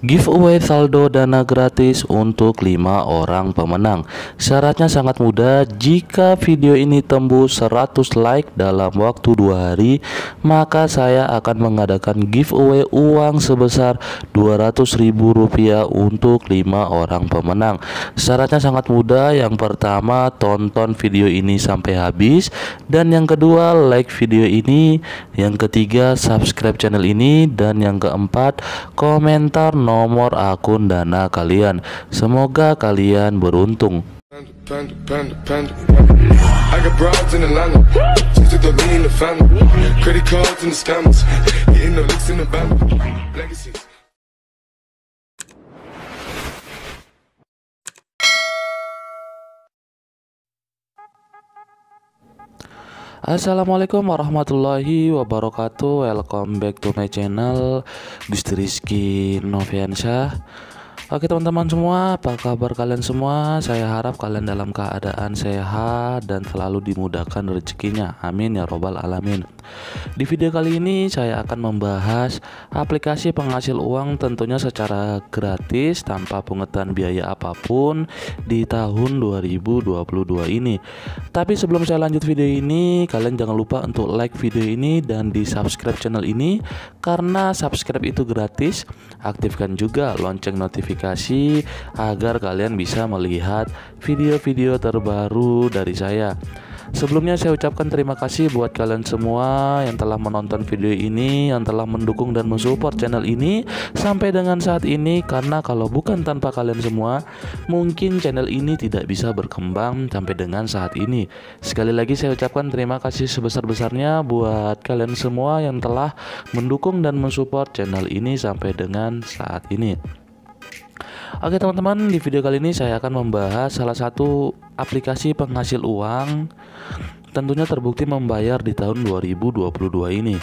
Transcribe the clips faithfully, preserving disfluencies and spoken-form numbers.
Giveaway saldo dana gratis untuk lima orang pemenang. Syaratnya sangat mudah. Jika video ini tembus seratus like dalam waktu dua hari, maka saya akan mengadakan giveaway uang sebesar dua ratus ribu rupiah untuk lima orang pemenang. Syaratnya sangat mudah. Yang pertama, tonton video ini sampai habis, dan yang kedua, like video ini, yang ketiga, subscribe channel ini, dan yang keempat, komentar nomor akun Dana kalian. Semoga kalian beruntung. Assalamualaikum warahmatullahi wabarakatuh. Welcome back to my channel, Gusti Rizky Noviansyah. Oke teman-teman semua, apa kabar kalian semua? Saya harap kalian dalam keadaan sehat dan selalu dimudahkan rezekinya. Amin ya robbal alamin. Di video kali ini saya akan membahas aplikasi penghasil uang tentunya secara gratis tanpa pungutan biaya apapun di tahun dua ribu dua puluh dua ini. Tapi sebelum saya lanjut video ini, kalian jangan lupa untuk like video ini dan di subscribe channel ini, karena subscribe itu gratis. Aktifkan juga lonceng notifikasi agar kalian bisa melihat video-video terbaru dari saya. Sebelumnya saya ucapkan terima kasih buat kalian semua yang telah menonton video ini, yang telah mendukung dan mensupport channel ini sampai dengan saat ini. Karena kalau bukan tanpa kalian semua, mungkin channel ini tidak bisa berkembang sampai dengan saat ini. Sekali lagi saya ucapkan terima kasih sebesar-besarnya buat kalian semua yang telah mendukung dan mensupport channel ini sampai dengan saat ini. Oke teman-teman, di video kali ini saya akan membahas salah satu aplikasi penghasil uang tentunya terbukti membayar di tahun dua ribu dua puluh dua ini.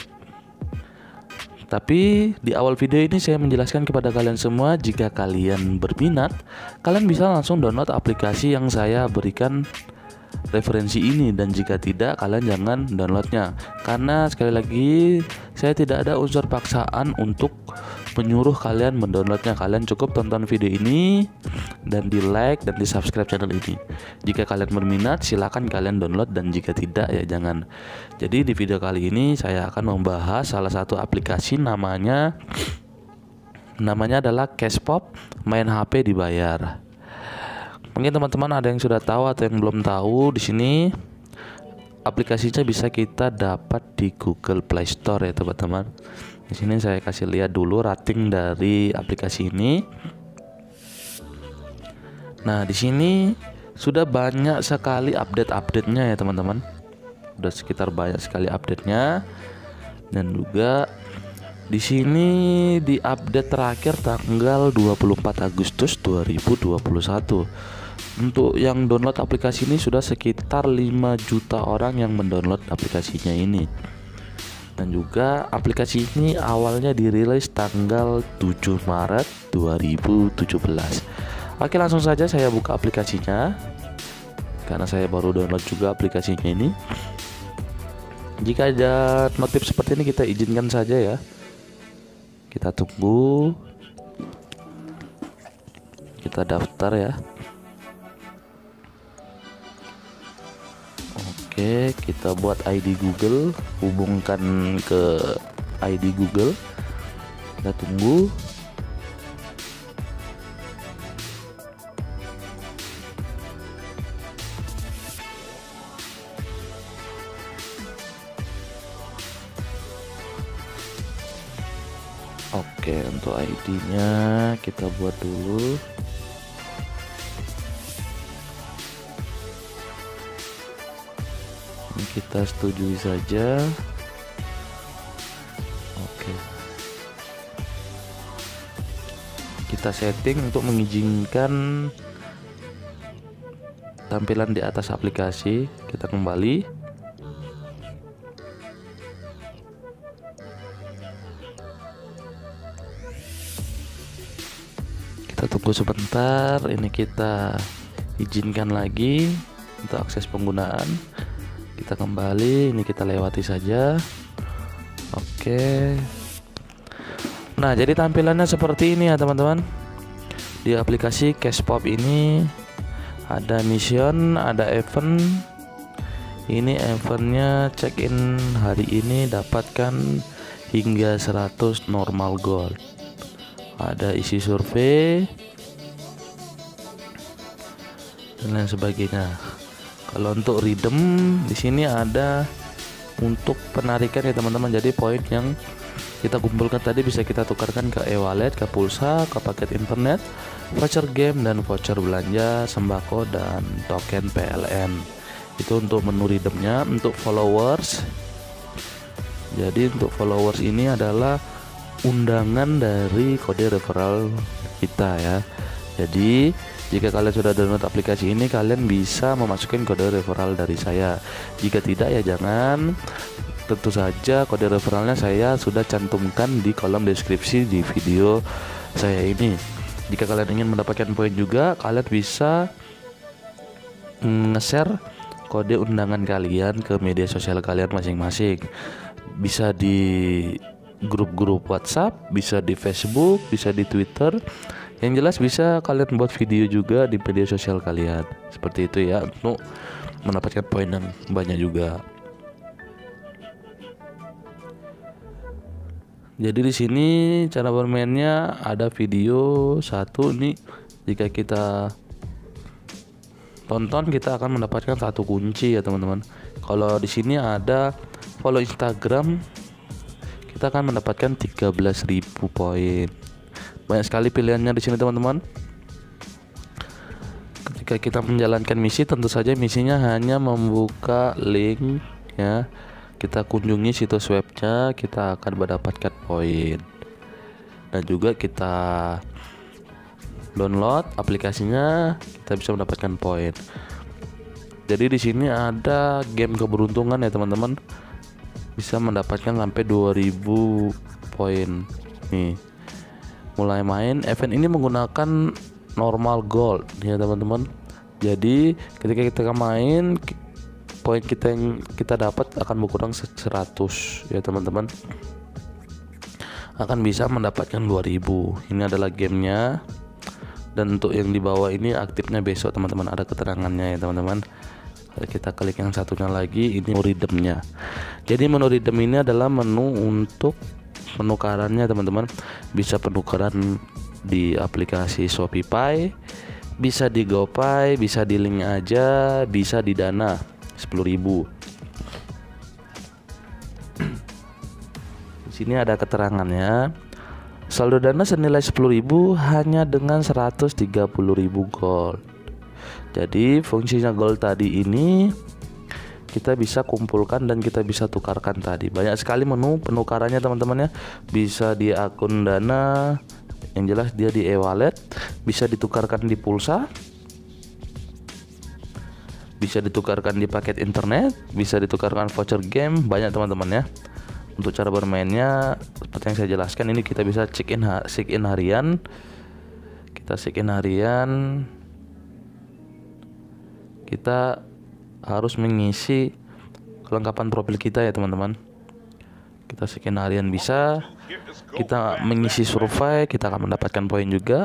Tapi di awal video ini saya menjelaskan kepada kalian semua, jika kalian berminat, kalian bisa langsung download aplikasi yang saya berikan referensi ini, dan jika tidak, kalian jangan downloadnya, karena sekali lagi saya tidak ada unsur paksaan untuk menyuruh kalian mendownloadnya. Kalian cukup tonton video ini dan di like dan di subscribe channel ini. Jika kalian berminat, silakan kalian download, dan jika tidak ya jangan. Jadi di video kali ini saya akan membahas salah satu aplikasi namanya namanya adalah Cashpop, main H P dibayar. Mungkin teman-teman ada yang sudah tahu atau yang belum tahu. Di sini aplikasinya bisa kita dapat di Google Play Store ya teman-teman. Di sini saya kasih lihat dulu rating dari aplikasi ini. Nah, di sini sudah banyak sekali update-update-nya ya teman-teman. Sudah sekitar banyak sekali update-nya. Dan juga di sini di update terakhir tanggal dua puluh empat Agustus dua ribu dua puluh satu. Untuk yang download aplikasi ini sudah sekitar lima juta orang yang mendownload aplikasinya ini. Dan juga aplikasi ini awalnya dirilis tanggal tujuh Maret dua ribu tujuh belas. Oke, langsung saja saya buka aplikasinya, karena saya baru download juga aplikasinya ini. Jika ada notif seperti ini, kita izinkan saja ya. Kita tunggu. Kita daftar ya. Oke, kita buat I D Google, hubungkan ke I D Google. Kita tunggu. Oke, untuk I D-nya kita buat dulu. Kita setujui saja. Oke, kita setting untuk mengizinkan tampilan di atas aplikasi. Kita kembali. Kita tunggu sebentar. Ini kita izinkan lagi untuk akses penggunaan. Kita kembali, ini kita lewati saja. Oke. Nah, jadi tampilannya seperti ini ya teman-teman. Di aplikasi Cashpop ini ada mission, ada event. Ini eventnya check-in hari ini dapatkan hingga seratus normal gold. Ada isi survei dan lain sebagainya. Kalau untuk redeem di sini ada untuk penarikan ya teman-teman. Jadi poin yang kita kumpulkan tadi bisa kita tukarkan ke e-wallet, ke pulsa, ke paket internet, voucher game, dan voucher belanja, sembako, dan token P L N. Itu untuk menu redeemnya. Untuk followers, jadi untuk followers ini adalah undangan dari kode referral kita ya. Jadi jika kalian sudah download aplikasi ini, kalian bisa memasukkan kode referral dari saya. Jika tidak ya jangan. Tentu saja kode referralnya saya sudah cantumkan di kolom deskripsi di video saya ini. Jika kalian ingin mendapatkan poin juga, kalian bisa nge-share kode undangan kalian ke media sosial kalian masing-masing. Bisa di grup-grup WhatsApp, bisa di Facebook, bisa di Twitter. Yang jelas bisa kalian buat video juga di media sosial kalian. Seperti itu ya, untuk mendapatkan poin yang banyak juga. Jadi di sini cara bermainnya ada video satu nih. Jika kita tonton, kita akan mendapatkan satu kunci ya teman-teman. Kalau di sini ada follow Instagram, kita akan mendapatkan tiga belas ribu poin. Banyak sekali pilihannya di sini teman-teman. Ketika kita menjalankan misi, tentu saja misinya hanya membuka link ya. Kita kunjungi situs webnya, kita akan mendapatkan poin. Dan juga kita download aplikasinya, kita bisa mendapatkan poin. Jadi di sini ada game keberuntungan ya teman-teman. Bisa mendapatkan sampai dua ribu poin. Nih. Mulai main, event ini menggunakan normal gold ya teman-teman. Jadi ketika kita main, poin kita yang kita dapat akan berkurang seratus ya teman-teman. Akan bisa mendapatkan dua ribu. Ini adalah gamenya. Dan untuk yang di bawah ini aktifnya besok teman-teman, ada keterangannya ya teman-teman. Kalau kita klik yang satunya lagi, ini menu redeemnya. Jadi menu redeem ini adalah menu untuk penukarannya teman-teman. Bisa penukaran di aplikasi Shopee, bisa di GoPay, bisa di link aja, bisa di Dana sepuluh ribu. Di sini ada keterangannya. Saldo Dana senilai sepuluh ribu hanya dengan seratus tiga puluh ribu gold. Jadi fungsinya gold tadi ini kita bisa kumpulkan dan kita bisa tukarkan tadi. Banyak sekali menu penukarannya teman-teman ya. Bisa di akun Dana, yang jelas dia di e-wallet, bisa ditukarkan di pulsa, bisa ditukarkan di paket internet, bisa ditukarkan voucher game. Banyak teman-teman ya. Untuk cara bermainnya seperti yang saya jelaskan, ini kita bisa check in check in harian. Kita check in harian. Kita harus mengisi kelengkapan profil kita ya teman-teman. Kita check in harian bisa. Kita mengisi survei, kita akan mendapatkan poin juga.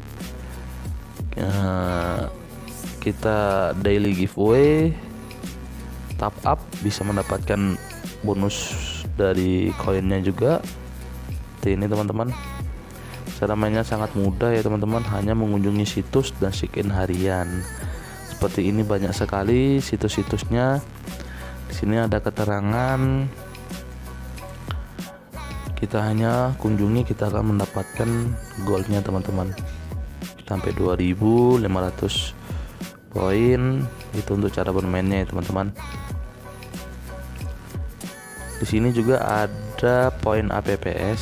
Kita daily giveaway, top up, bisa mendapatkan bonus dari koinnya juga. Seperti ini teman-teman. Cara mainnya sangat mudah ya teman-teman, hanya mengunjungi situs dan check in harian. Seperti ini banyak sekali situs-situsnya. Di sini ada keterangan. Kita hanya kunjungi, kita akan mendapatkan goldnya teman-teman. Sampai dua ribu lima ratus poin. Itu untuk cara bermainnya ya teman-teman. Di sini juga ada poin A P P S.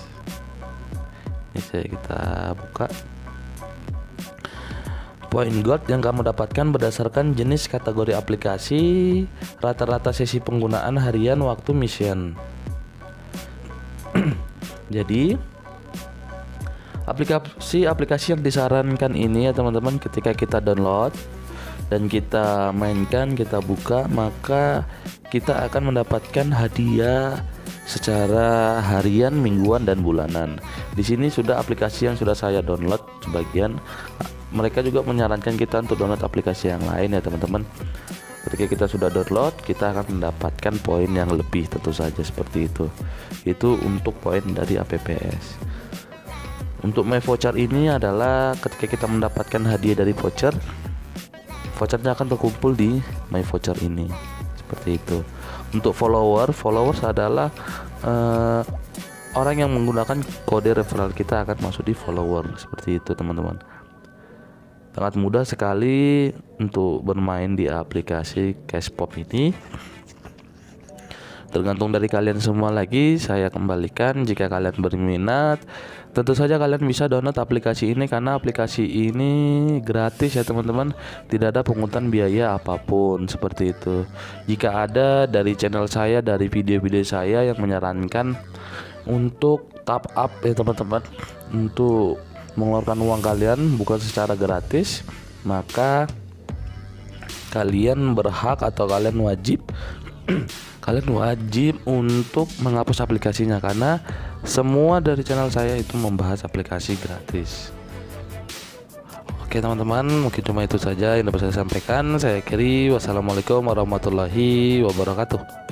Ini saya kita buka. Poin gold yang kamu dapatkan berdasarkan jenis kategori aplikasi, rata-rata sesi penggunaan harian, waktu mission. Jadi aplikasi-aplikasi yang disarankan ini ya teman-teman, ketika kita download dan kita mainkan, kita buka, maka kita akan mendapatkan hadiah secara harian, mingguan, dan bulanan. Di sini sudah aplikasi yang sudah saya download sebagian. Mereka juga menyarankan kita untuk download aplikasi yang lain ya teman-teman. Ketika kita sudah download, kita akan mendapatkan poin yang lebih, tentu saja seperti itu. Itu untuk poin dari A P P S. Untuk My Voucher ini adalah ketika kita mendapatkan hadiah dari voucher, vouchernya akan terkumpul di My Voucher ini, seperti itu. Untuk follower, followers adalah uh, orang yang menggunakan kode referral kita akan masuk di follower, seperti itu teman-teman. Sangat mudah sekali untuk bermain di aplikasi Cashpot ini. Tergantung dari kalian semua lagi, saya kembalikan. Jika kalian berminat, tentu saja kalian bisa download aplikasi ini, karena aplikasi ini gratis ya teman-teman. Tidak ada pungutan biaya apapun, seperti itu. Jika ada dari channel saya, dari video-video saya yang menyarankan untuk top up ya teman-teman, untuk mengeluarkan uang kalian bukan secara gratis, maka kalian berhak atau kalian wajib kalian wajib untuk menghapus aplikasinya, karena semua dari channel saya itu membahas aplikasi gratis. Oke teman-teman, mungkin cuma itu saja yang dapat saya sampaikan. Saya akhiri, wassalamualaikum warahmatullahi wabarakatuh.